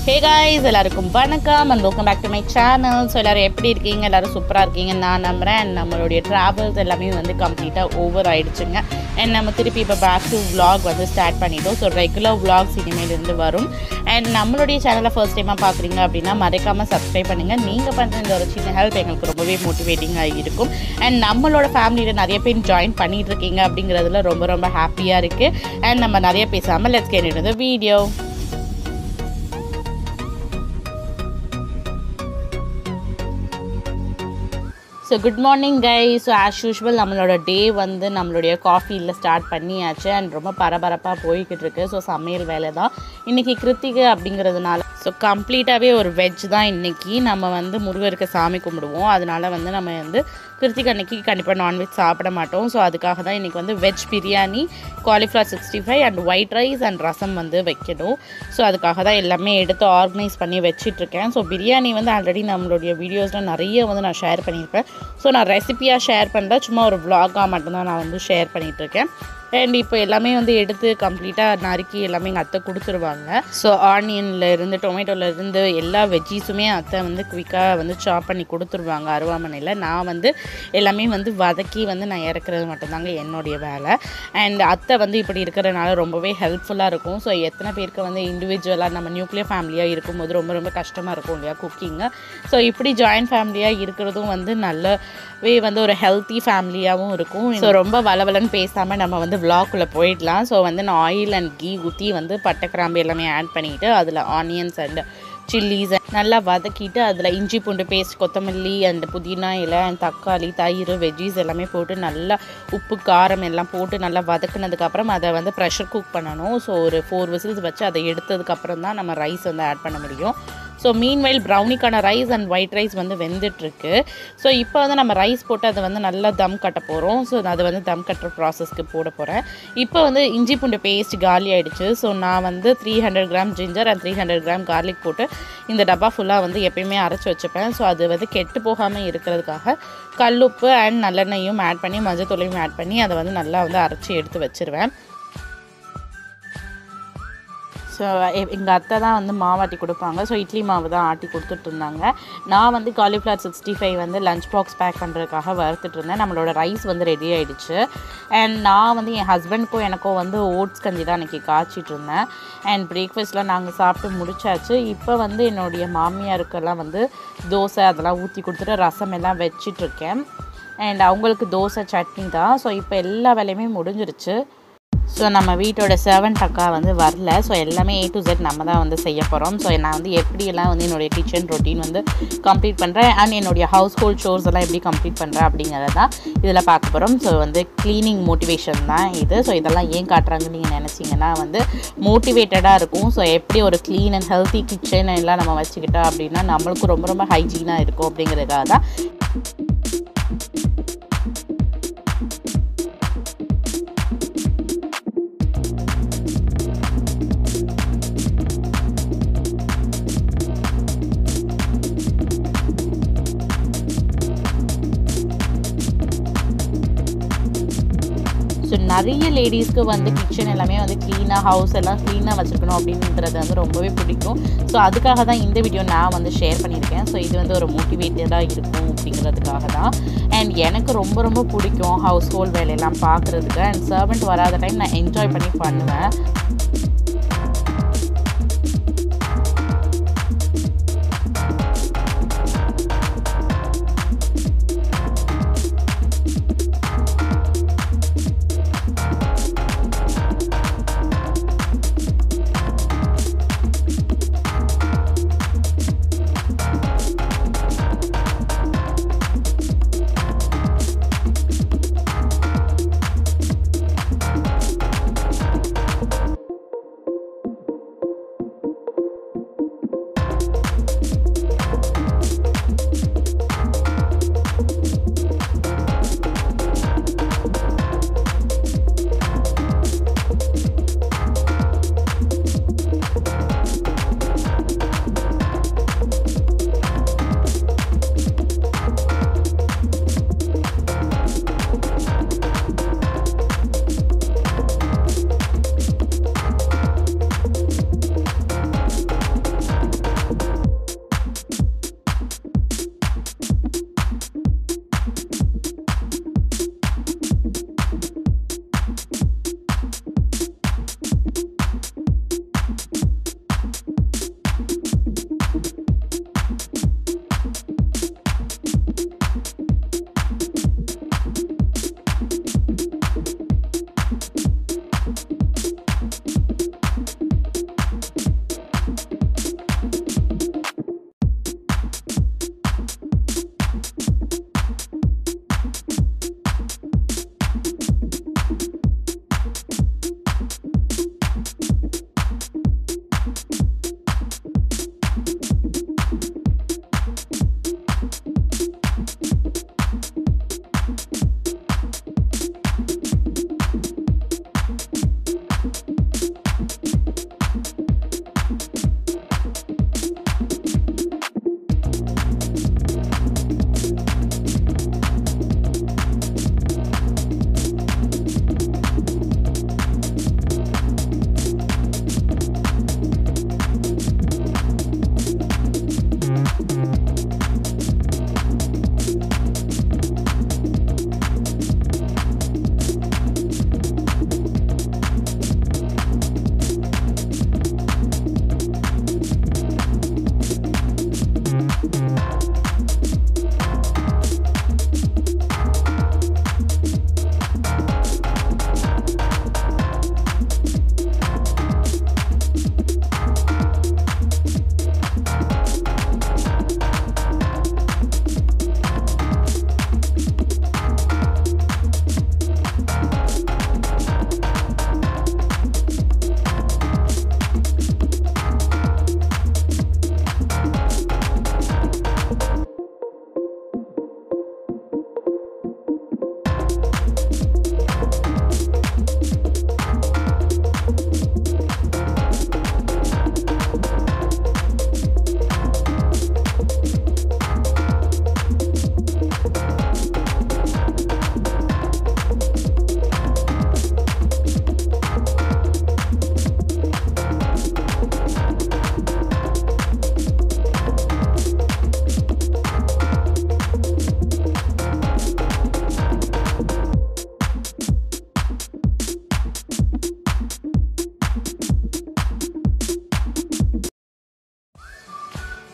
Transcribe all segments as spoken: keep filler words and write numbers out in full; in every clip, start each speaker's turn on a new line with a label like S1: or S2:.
S1: Hey guys, எல்லாருக்கும் வணக்கம் and welcome back to my channel. So எல்லாரும் எப்படி இருக்கீங்க? எல்லாரும் சூப்பரா இருக்கீங்க நான் நம்புறேன். நம்மளுடைய travels எல்லாமே வந்து கம்ப்ளீட்டா ஓவர் ஆயிடுச்சுங்க. and நம்ம திருப்பி இப்ப back to vlog வந்து ஸ்டார்ட் பண்ணிட்டோம். so regular vlogs இனிமேல இருந்து வரும். and நம்மளுடைய சேனலை first time பாக்குறீங்க அப்படினா மறக்காம subscribe பண்ணுங்க. நீங்க பண்ற இந்த ஒரு சின்ன help எங்களுக்கு ரொம்பவே மோட்டிவேட்டிங்கா இருக்கும். and நம்மளோட ஃபேமிலில நிறைய பேர் ஜாயின் பண்ணிட்டு இருக்கீங்க அப்படிங்கிறதுல ரொம்ப ரொம்ப ஹாப்பியா இருக்கு. and நம்ம நிறைய பேசாம let's get into the video. So good morning guys. So as usual நம்மளோட டே வந்து நம்மளுடைய காஃபில ஸ்டார்ட் பண்ணியாச்சு and ரொம்ப பரபரப்பா போயிட்டு இருக்கு. ஸோ சமையல் வேலை தான் இன்னைக்கு கிருத்திகை அப்படிங்கிறதுனால ஸோ கம்ப்ளீட்டாகவே ஒரு வெஜ் தான் இன்றைக்கி. நம்ம வந்து முருகருக்கு சாமி கும்பிடுவோம், அதனால வந்து நம்ம வந்து கிருத்திகை அன்றைக்கி கண்டிப்பாக நான்வெஜ் சாப்பிட மாட்டோம். ஸோ அதுக்காக தான் இன்றைக்கி வந்து veg biryani, cauliflower sixty five and white rice and rasam வந்து வைக்கணும். ஸோ அதுக்காக தான் எல்லாமே எடுத்து ஆர்கனைஸ் பண்ணி வச்சிட்ருக்கேன். ஸோ பிரியாணி வந்து ஆல்ரெடி நம்மளுடைய வீடியோஸில் நிறைய வந்து நான் ஷேர் பண்ணியிருப்பேன். ஸோ நான் ரெசிபியாக ஷேர் பண்ணுற சும்மா ஒரு vlog-ஆக மட்டும்தான் நான் வந்து ஷேர் பண்ணிகிட்ருக்கேன். அண்ட் இப்போ எல்லாமே வந்து எடுத்து கம்ப்ளீட்டாக நறுக்கி எல்லாமே எங்கள் அத்தை கொடுத்துருவாங்க. ஸோ ஆனியனில் இருந்து டொமேட்டோவில் இருந்து எல்லா வெஜ்ஜீஸுமே அத்தை வந்து குயிக்காக வந்து சாப் பண்ணி கொடுத்துருவாங்க அருவாமனையில். நான் வந்து எல்லாமே வந்து வதக்கி வந்து நான் இறக்குறது மட்டும்தாங்க என்னுடைய வேலை. அண்ட் அத்தை வந்து இப்படி இருக்கிறதுனால ரொம்பவே ஹெல்ப்ஃபுல்லாக இருக்கும். ஸோ எத்தனை பேருக்கு வந்து இண்டிவிஜுவலாக நம்ம நியூக்ளியர் ஃபேமிலியாக இருக்கும்போது ரொம்ப ரொம்ப கஷ்டமாக இருக்கும் இல்லையா குக்கிங்கு. ஸோ இப்படி ஜாயின்ட் ஃபேமிலியாக இருக்கிறதும் வந்து நல்லவே வந்து ஒரு ஹெல்த்தி ஃபேமிலியாகவும் இருக்கும். ஸோ ரொம்ப வளவலன்னு பேசாமல் நம்ம வந்து vlog-குள்ளே போயிடலாம். ஸோ வந்து நான் ஆயில் அண்ட் கீ ஊற்றி வந்து பட்டை கிராம்பு எல்லாமே ஆட் பண்ணிவிட்டு அதில் ஆனியன்ஸ் அண்ட் சில்லிஸ் நல்லா வதக்கிட்டு அதில் இஞ்சி பூண்டு பேஸ்ட், கொத்தமல்லி அண்ட் புதினா இலை அண்ட் தக்காளி, தயிர், வெஜ்ஜீஸ் எல்லாமே போட்டு நல்லா உப்பு காரம் எல்லாம் போட்டு நல்லா வதக்குனதுக்கப்புறம் அதை வந்து ப்ரெஷர் குக் பண்ணணும். ஸோ ஒரு ஃபோர் விசில்ஸ் வச்சு அதை எடுத்ததுக்கப்புறம் தான் நம்ம ரைஸ் வந்து ஆட் பண்ண முடியும். ஸோ மீன்வைல் ப்ரௌனிக்கான ரைஸ் அண்ட் ஒயிட் ரைஸ் வந்து வெந்துட்டுருக்கு. ஸோ இப்போ வந்து நம்ம ரைஸ் போட்டு அதை வந்து நல்லா தம் கட்ட போகிறோம். ஸோ அதை வந்து தம் கட்டுற ப்ராசஸ்க்கு போட போகிறேன். இப்போ வந்து இஞ்சி பூண்டு பேஸ்ட் காலி ஆகிடுச்சு. ஸோ நான் வந்து three hundred gram ginger and three hundred gram garlic போட்டு இந்த டப்பா ஃபுல்லாக வந்து எப்பயுமே அரைச்சி வச்சுப்பேன். ஸோ அது வந்து கெட்டு போகாமல் இருக்கிறதுக்காக கல்லுப்பு அண்ட் நல்லெண்ணெயும் ஆட் பண்ணி மஞ்சத்தூளையும் ஆட் பண்ணி அதை வந்து நல்லா வந்து அரைச்சி எடுத்து வச்சுருவேன். ஸோ எங்கள் அத்தை தான் வந்து மாவாட்டி கொடுப்பாங்க. ஸோ இட்லி மாவு தான் ஆட்டி கொடுத்துட்ருந்தாங்க. நான் வந்து காலிஃப்ளவர் சிக்ஸ்டி ஃபைவ் வந்து லஞ்ச் பாக்ஸ் பேக் பண்ணுறதுக்காக வறுத்துட்டு இருந்தேன். நம்மளோட ரைஸ் வந்து ரெடி ஆகிடுச்சு. அண்ட் நான் வந்து என் ஹஸ்பண்டுக்கும் எனக்கும் வந்து ஓட்ஸ் கஞ்சி தான் அன்றைக்கி காய்ச்சிட்டு இருந்தேன். அண்ட் பிரேக்ஃபாஸ்ட்லாம் நாங்கள் சாப்பிட்டு முடிச்சாச்சு. இப்போ வந்து என்னுடைய மாமியாருக்கெல்லாம் வந்து தோசை அதெல்லாம் ஊற்றி கொடுத்துட்டு ரசம் எல்லாம் வச்சிட்ருக்கேன். அண்ட் அவங்களுக்கு தோசை சட்னி தான். ஸோ இப்போ எல்லா வேலையுமே முடிஞ்சிருச்சு. ஸோ நம்ம வீட்டோட சர்வன்ட் அக்கா வந்து வரல. ஸோ எல்லாமே ஏ டு ஜெட் நம்ம தான் வந்து செய்ய போகிறோம். ஸோ நான் வந்து எப்படியெல்லாம் வந்து என்னுடைய கிச்சன் ரொட்டீன் வந்து கம்ப்ளீட் பண்ணுறேன் அண்ட் என்னுடைய ஹவுஸ் ஹோல்ட் ஷோர்ஸ் எல்லாம் எப்படி கம்ப்ளீட் பண்ணுறேன் அப்படிங்கிறத தான் இதில் பார்க்க போகிறோம். ஸோ வந்து க்ளீனிங் மோட்டிவேஷன் தான் இது. ஸோ இதெல்லாம் ஏன் காட்டுறாங்கன்னு நீங்கள் நினச்சிங்கன்னா வந்து மோட்டிவேட்டடாக இருக்கும். ஸோ எப்படி ஒரு க்ளீன் அண்ட் ஹெல்த்தி கிச்சன் எல்லாம் நம்ம வச்சுக்கிட்டோம் அப்படின்னா நம்மளுக்கும் ரொம்ப ரொம்ப ஹைஜீனாக இருக்கும் அப்படிங்கிறதுக்காக தான். ஸோ நிறைய லேடிஸ்க்கு வந்து கிச்சன் எல்லாமே வந்து க்ளீனாக ஹவுஸ் எல்லாம் க்ளீனாக வச்சுருக்கணும் அப்படின்றது வந்து ரொம்பவே பிடிக்கும். ஸோ அதுக்காக தான் இந்த வீடியோ நான் வந்து ஷேர் பண்ணியிருக்கேன். ஸோ இது வந்து ஒரு மோட்டிவேட்டடாக இருக்கும் அப்படிங்கிறதுக்காக தான். அண்ட் எனக்கு ரொம்ப ரொம்ப பிடிக்கும் ஹவுஸ் ஹோல்ட் வேலையெல்லாம் பார்க்குறதுக்கு. அண்ட் சர்வெண்ட் வராத டைம் நான் என்ஜாய் பண்ணி பண்ணுவேன்.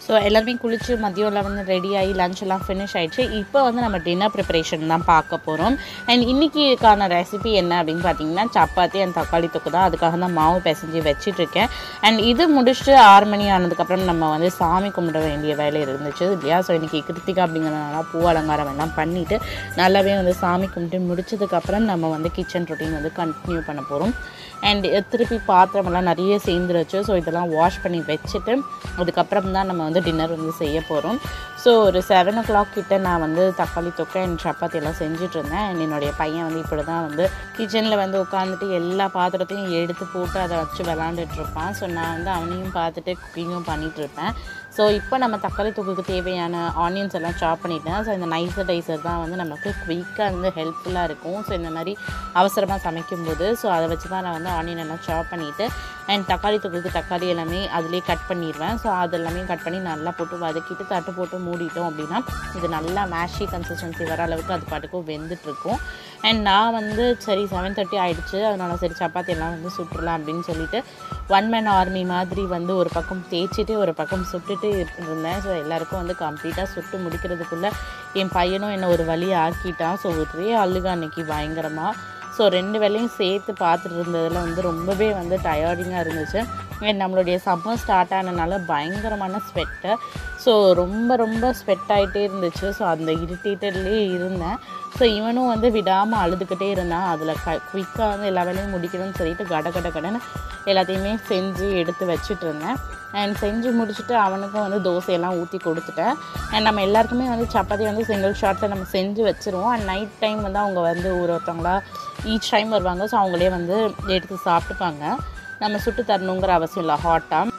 S1: ஸோ எல்லாருமே குளித்து மதியம்லாம் வந்து ரெடி ஆகி லஞ்ச் எல்லாம் ஃபினிஷ் ஆகிடுச்சு. இப்போ வந்து நம்ம டின்னர் ப்ரிப்பரேஷன் தான் பார்க்க போகிறோம். அண்ட் இன்றைக்கிக்கான ரெசிபி என்ன அப்படின்னு பார்த்தீங்கன்னா சப்பாத்தி அண்ட் தக்காளி தொக்கு தான். அதுக்காக தான் மாவு பிசைஞ்சு வச்சிட்ருக்கேன். அண்ட் இது முடிச்சுட்டு ஆறு மணி ஆனதுக்கப்புறம் நம்ம வந்து சாமி கும்பிட வேண்டிய வேலை இருந்துச்சு இல்லையா. ஸோ இன்றைக்கி கிருத்திகா அப்படிங்கிறதுனால பூ அலங்காரம் எல்லாம் பண்ணிவிட்டு நல்லாவே வந்து சாமி கும்பிட்டு முடிச்சதுக்கப்புறம் நம்ம வந்து கிச்சன் ரொட்டீன் வந்து கண்டினியூ பண்ண போகிறோம். அண்ட் திருப்பி பாத்திரமெல்லாம் நிறைய சேர்ந்துருச்சு. ஸோ இதெல்லாம் வாஷ் பண்ணி வச்சுட்டு அதுக்கப்புறம் தான் நம்ம வந்து டின்னர் வந்து செய்ய போகிறோம். ஸோ ஒரு செவன் ஓ கிளாக் கிட்டே நான் வந்து தக்காளி தொக்கை அண்ட் சப்பாத்தி எல்லாம் செஞ்சுட்ருந்தேன். அண்ட் என்னுடைய பையன் வந்து இப்படி தான் வந்து கிச்சனில் வந்து உட்காந்துட்டு எல்லா பாத்திரத்தையும் எடுத்து போட்டு அதை வச்சு விளாண்டுட்ருப்பான். ஸோ நான் வந்து அவனையும் பார்த்துட்டு குக்கிங்கும் பண்ணிகிட்ருப்பேன். ஸோ இப்போ நம்ம தக்காளி தொக்குக்கு தேவையான ஆனியன்ஸ் எல்லாம் சாப் பண்ணிட்டேன். ஸோ இந்த நைசடைசர் தான் வந்து நமக்கு குயிக்காக வந்து ஹெல்ப்ஃபுல்லாக இருக்கும். ஸோ இந்த மாதிரி அவசரமாக சமைக்கும்போது ஸோ அதை வச்சு தான் நான் வந்து ஆனியன் எல்லாம் சாப் பண்ணிவிட்டு அண்ட் தக்காளி தொக்குக்கு தக்காளி எல்லாமே அதிலே கட் பண்ணிடுவேன். ஸோ அது எல்லாமே கட் பண்ணி நல்லா போட்டு வதக்கிட்டு தட்டு போட்டு மூடிட்டோம் அப்படின்னா இது நல்லா மேஷி கன்சிஸ்டன்சி வர அளவுக்கு அது பாட்டுக்கும் வெந்துட்டுருக்கும். அண்ட் நான் வந்து சரி செவன் தேர்ட்டி ஆகிடுச்சு, அதனால் சரி சப்பாத்தி எல்லாம் வந்து சுட்டுடலாம் அப்படின்னு சொல்லிட்டு ஒன் மேன் ஆர்மி மாதிரி வந்து ஒரு பக்கம் தேய்ச்சிட்டு ஒரு பக்கம் சுட்டுட்டு இருந்தேன். ஸோ எல்லாேருக்கும் வந்து கம்ப்ளீட்டாக சுட்டு முடிக்கிறதுக்குள்ளே என் பையனும் என்னை ஒரு வழி ஆக்கிட்டான். ஸோ ஒரே அழுகா அன்றைக்கி பயங்கரமாக. ஸோ ரெண்டு வேலையும் சேர்த்து பார்த்துட்டு இருந்ததில் வந்து ரொம்பவே வந்து டயர்டிங்காக இருந்துச்சு. நம்மளுடைய சம்மர் ஸ்டார்ட் ஆனதுனால பயங்கரமான ஸ்வெட்டு. ஸோ ரொம்ப ரொம்ப ஸ்வெட் ஆகிட்டே இருந்துச்சு. ஸோ அந்த இரிட்டேட்டட்லேயே இருந்தேன். ஸோ இவனும் வந்து விடாமல் அழுதுகிட்டே இருந்தான். அதில் க குயிக்காக வந்து எல்லா வேலையும் முடிக்கணும்னு சொல்லிட்டு கட கட கடன்னு எல்லாத்தையுமே செஞ்சு எடுத்து வச்சுட்டு இருந்தேன். அண்ட் செஞ்சு முடிச்சுட்டு அவனுக்கும் வந்து தோசையெல்லாம் ஊற்றி கொடுத்துட்டேன். அண்ட் நம்ம எல்லாருக்குமே வந்து சப்பாத்தி வந்து சிங்கிள் ஷாட்டில் நம்ம செஞ்சு வச்சுருவோம். அண்ட் நைட் டைம் வந்து அவங்க வந்து ஒரு ஒருத்தவங்களா ஈச் டைம் வருவாங்க. ஸோ அவங்களே வந்து எடுத்து சாப்பிட்டுப்பாங்க. நம்ம சுட்டு தரணுங்கிற அவசியம் இல்லை ஹாட்டாக.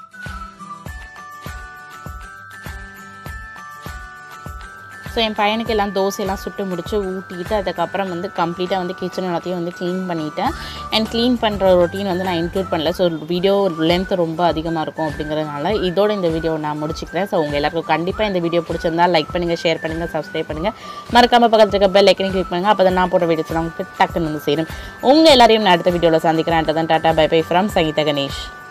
S1: ஸோ என் பையனுக்கு எல்லாம் தோசையெல்லாம் சுட்டு முடிச்சு ஊட்டிட்டு அதுக்கப்புறம் வந்து கம்ப்ளீட்டாக வந்து கிச்சன் எல்லாத்தையும் வந்து க்ளீன் பண்ணிவிட்டேன். அண்ட் க்ளீன் பண்ணுற ரொட்டீன் வந்து நான் இன்க்ளூட் பண்ணல. ஸோ வீடியோ லென்த் ரொம்ப அதிகமாக இருக்கும் அப்படிங்கிறதுனால இதோட இந்த வீடியோ நான் முடிச்சுக்கிறேன். ஸோ உங்கள் எல்லாருக்கும் கண்டிப்பாக இந்த வீடியோ பிடிச்சிருந்தா லைக் பண்ணுங்கள், ஷேர் பண்ணுங்கள், சப்ஸ்கிரைப் பண்ணுங்கள். மறக்காமல் பக்கத்தில் இருக்க பெல் ஐக்கனையும் கிளிக் பண்ணுங்கள். அப்போ தான் நான் போட்ட வீடியோஸ் உங்களுக்கு டக்குன்னு வந்து சேரும். உங்கள் எல்லாரையும் நான் அடுத்த வீடியோவில் சந்திக்கிறேன். தான் tata bye bye from Sangeetha Ganesh.